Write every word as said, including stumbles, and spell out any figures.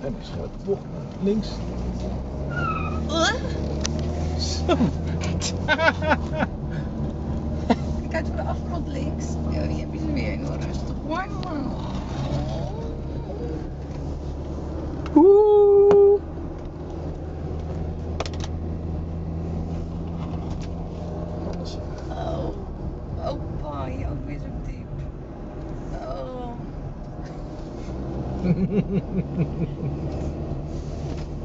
En een scherpe bocht naar links. Zo. Kijk uit voor de afgrond links. Ja, die heb je ze weer. Heel rustig. Mooi man. Oeh. Oh. Opa, je ook weer zo diep. Oh.